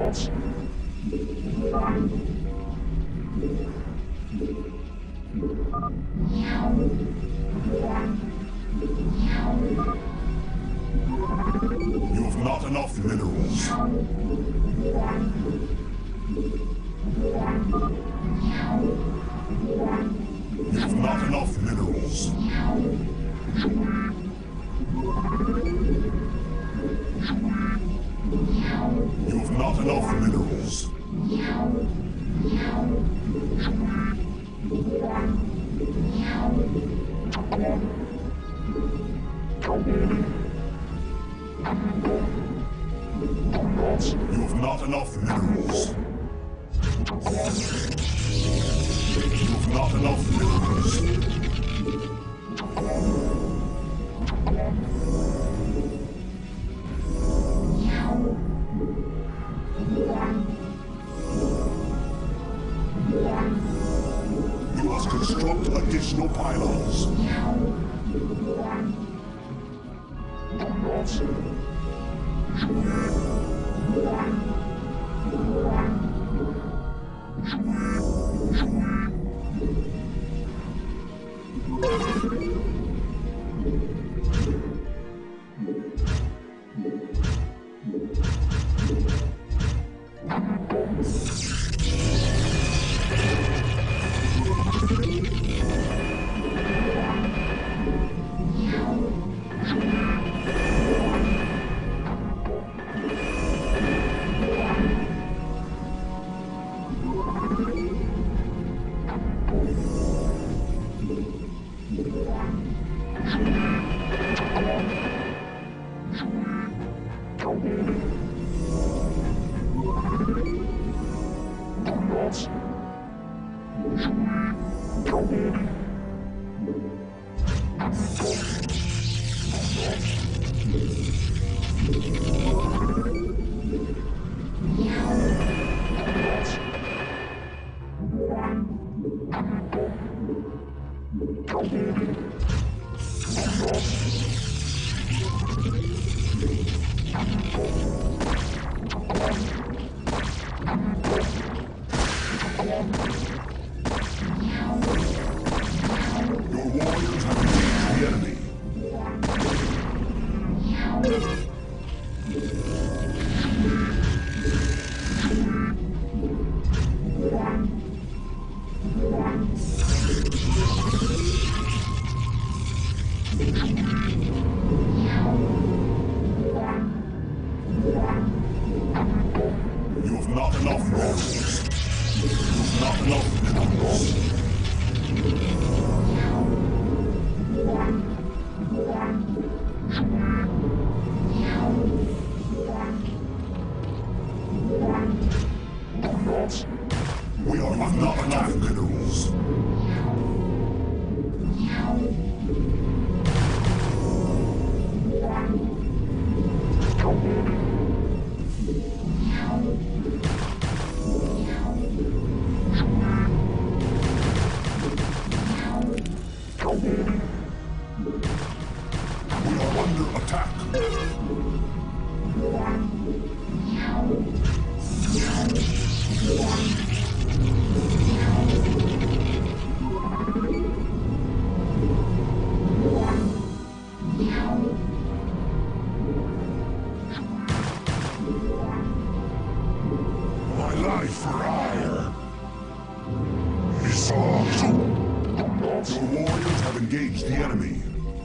You have not enough minerals. You have not enough minerals. You have not enough minerals. You have not enough minerals. You have not enough minerals. You must construct additional pylons. We are not enough minerals. We are under attack. My life for hire. Your warriors have engaged the enemy.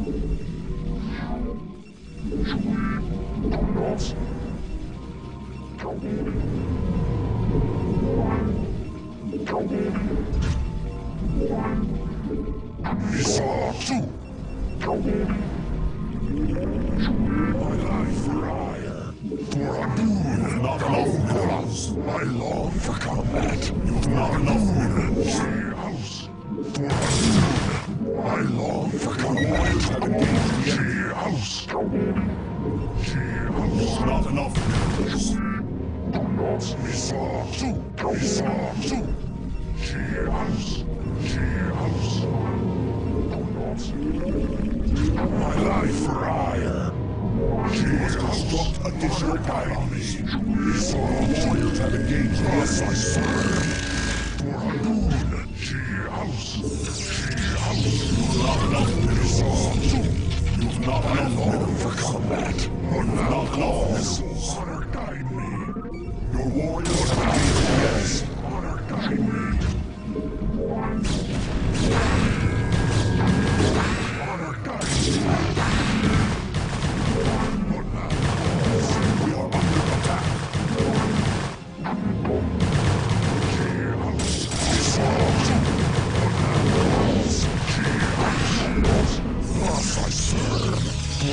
My life for hire. For a boon, not enough minerals. I long for combat. You have not enough minerals. House. For a boon, I long for combat. Have engaged the enemy. House. You have not enough minerals. My life for hire. You must construct additional guide me. The warriors have engaged us, I serve. For Hadun, she house. You've not enough minerals. You've not enough minerals for combat. You've not enough minerals. Honor guide me. Your warriors have engaged us. Honor guide me. Honor guide me. But now, we are under attack. Thus I serve.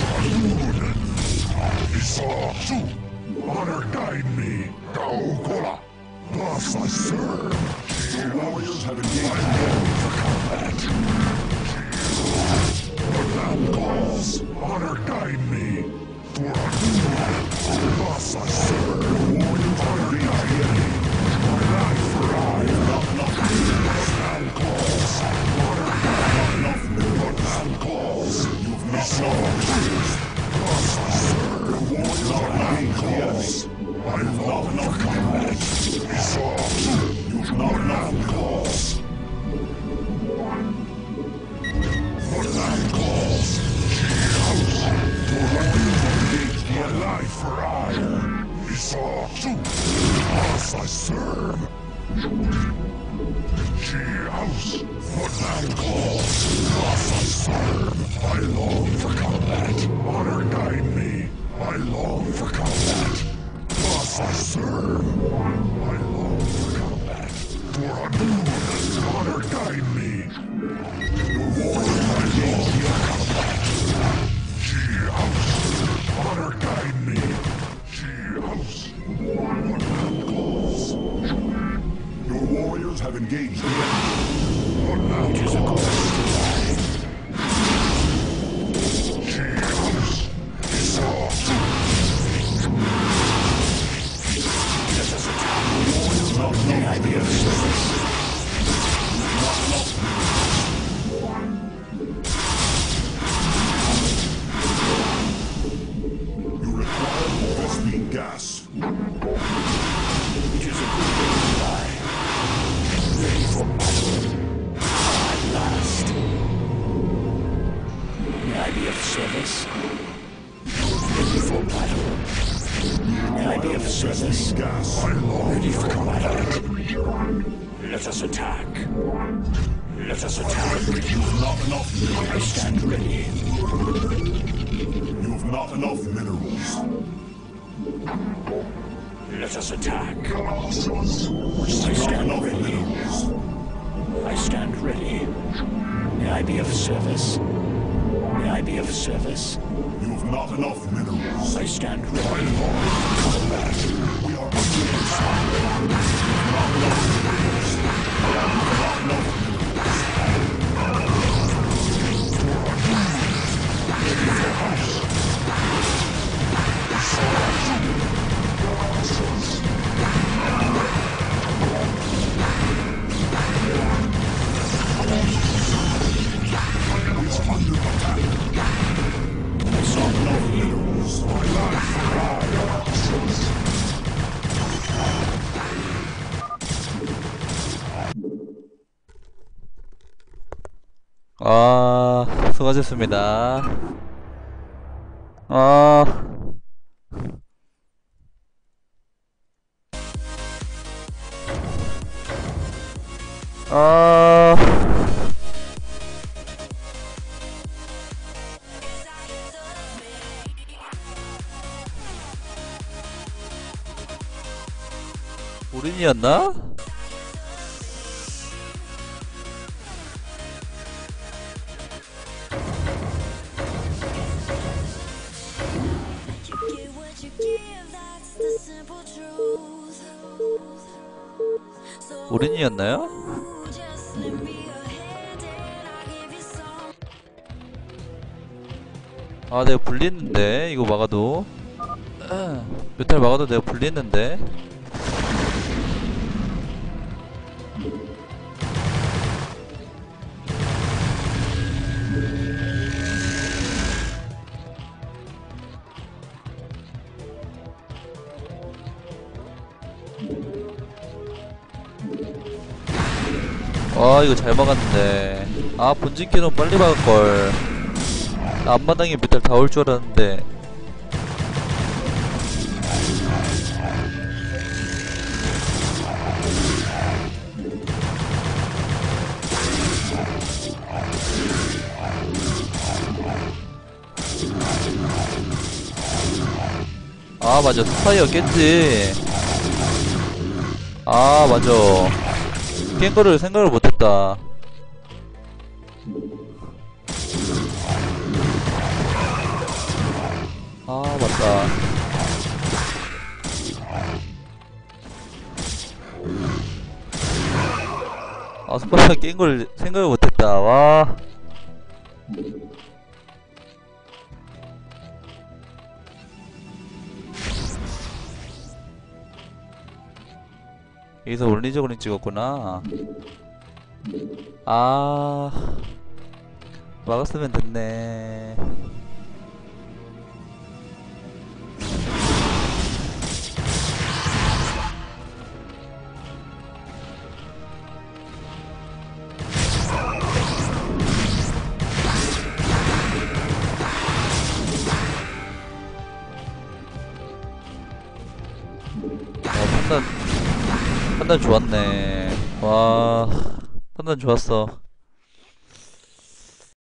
Honor guide me. Gaokola. Thus I serve. The warriors have engaged for combat. The land calls. Honor guide me. Thus I serve. The warriors have engaged me. My life for I. Not enough minerals. Land calls. Honor guide me. Not enough minerals. Land calls. You've not enough. Thus I serve. The warriors have engaged. I love enough combat. You've not enough calls. The land calls. My life for ire. Thus I serve. She house. The land calls. Thus I serve. I long for combat. Honor guide me. I long for combat. Thus I serve. I long for combat. For Hadun, honor guide me. Your warrior I long for combat. She house. Honor guide me. She house. What land calls? Your warriors have engaged the enemy. What land calls? She house. May I be of service? You require more Vespene gas. It is a good way to die. Ready for battle. At last. May I be of service? Ready for battle. May I be of service? Gas. Ready for battle. Let us attack. Let us attack. You've not enough minerals. I stand ready. You've not enough minerals. Let us attack. I stand ready. I stand ready. May I be of service? May I be of service? You've not enough minerals. I stand ready. I long for combat. We are under attack. Not enough minerals. Not enough minerals. Ready for house. We are under attack. I saw no minerals. My life for 수고하셨습니다. 오른이었나? 오른이었나요? 아, 내가 불리는데 이거 막아도 뮤탈 막아도 내가 불리는데. 와 이거 잘 막았는데. 아 본진캐논 빨리 막을걸. 나 앞마당에 뮤탈 다 올 줄 알았는데. 아 맞아 스파이어 깼지. 아 맞아 깬 거를 생각을 못했다. 아 맞다. 아 스파이어 깬 걸 생각을 못했다. 와 여기서 원리적으로 찍었구나. 아 막았으면 됐네. 판단 좋았네. 와 판단 좋았어.